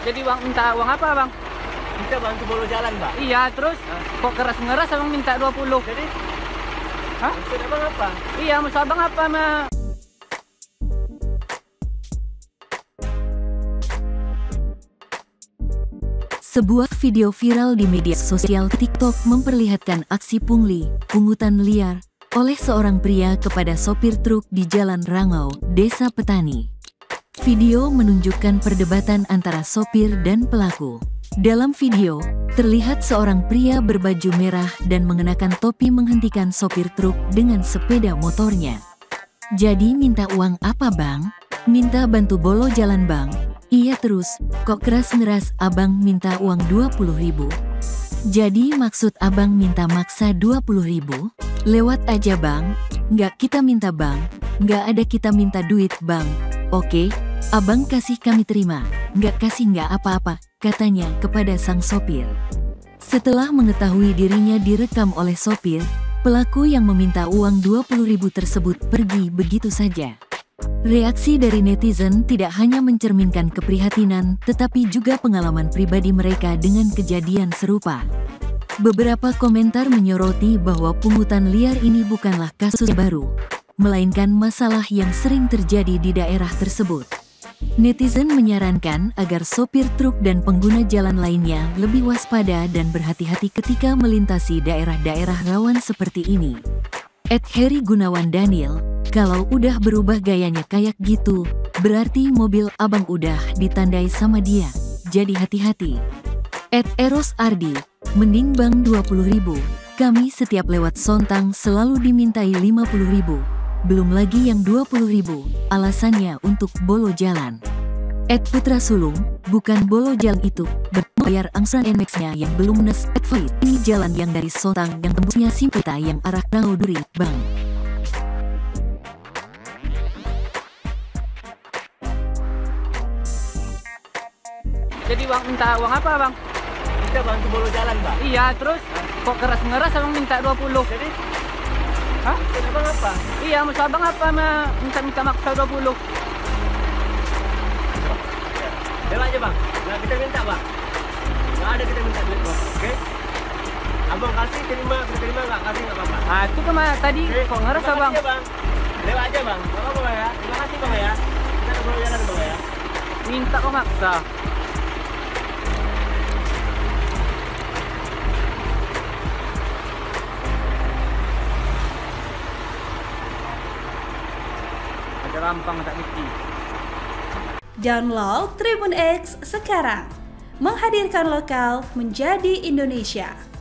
Jadi bang minta uang apa bang? Kita bantu bolo jalan, Mbak. Iya, terus kok keras-ngeras abang minta 20? Jadi, Hah? maksud abang apa? Iya, maksud abang apa Sebuah video viral di media sosial TikTok memperlihatkan aksi pungli, pungutan liar, oleh seorang pria kepada sopir truk di Jalan Rangau, Desa Petani. Video menunjukkan perdebatan antara sopir dan pelaku. Dalam video, terlihat seorang pria berbaju merah dan mengenakan topi menghentikan sopir truk dengan sepeda motornya. Jadi minta uang apa bang? Minta bantu bolo jalan bang. Iya terus, kok keras-ngeras abang minta uang 20.000? Jadi maksud abang minta maksa 20.000? Lewat aja bang, nggak kita minta bang, nggak ada kita minta duit bang. Oke, abang kasih kami terima, nggak kasih nggak apa-apa, katanya kepada sang sopir. Setelah mengetahui dirinya direkam oleh sopir, pelaku yang meminta uang 20.000 tersebut pergi begitu saja. Reaksi dari netizen tidak hanya mencerminkan keprihatinan, tetapi juga pengalaman pribadi mereka dengan kejadian serupa. Beberapa komentar menyoroti bahwa pungutan liar ini bukanlah kasus baru, melainkan masalah yang sering terjadi di daerah tersebut. Netizen menyarankan agar sopir truk dan pengguna jalan lainnya lebih waspada dan berhati-hati ketika melintasi daerah-daerah rawan seperti ini. @Heri Gunawan Daniel, kalau udah berubah gayanya kayak gitu, berarti mobil abang udah ditandai sama dia, jadi hati-hati. @Eros Ardi, mending bang 20.000, kami setiap lewat Sontang selalu dimintai 50.000, belum lagi yang 20.000, alasannya untuk bolo jalan. @Putra Sulung, bukan bolo jalan itu, berbayar angsuran NMAX-nya yang belum lunas. @Faiz, ini jalan yang dari Sontang yang tembusnya Simpita yang arah Rangau Duri, bang. Jadi bang minta uang apa bang? Kita bantu bolo jalan, Mbak. Iya, terus kok keras-ngeras abang minta 20? Jadi, Hah? maksud abang apa? Iya, maksud abang apa minta maksa 20? Lewat aja, Bang. Nggak kita minta, Bang. Nggak ada kita minta duit, Bang. Oke? Abang kasih, terima. Kita terima, nggak kasih, nggak apa-apa. Ah, itu kemana tadi kok ngeras Terima abang? kasih ya, Bang. Lewat aja, Bang. Nggak apa-apa, Bang, ya. Terima kasih, Bang, ya. Kita ada bolo jalan, Bang, ya. Minta kok maksa? Ada rampang tak mesti. Download Tribun X sekarang, menghadirkan lokal menjadi Indonesia.